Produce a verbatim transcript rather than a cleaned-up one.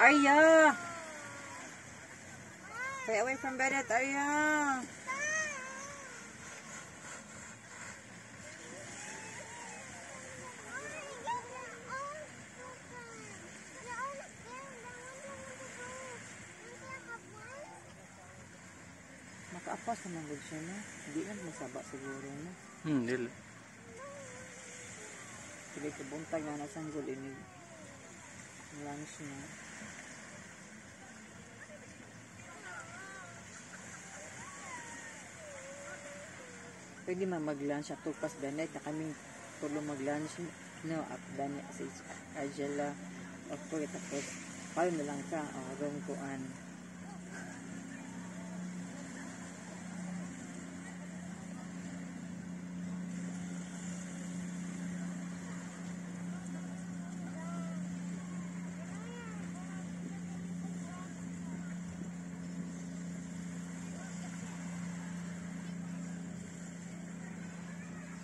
Arya! Stay away from Bennett, Arya! Makaapas naman gud siya na. Hindi lang masaba siguro na. Hmm, dili. Sige, kabuntag na nasanggol ini. Lunch na. Pwede man mag-lunch at tupas Bennett na kami tulo mag-lunch. No, at Bennett sa Angela. Of course, tapos paano na lang ka. O, oh, kuan.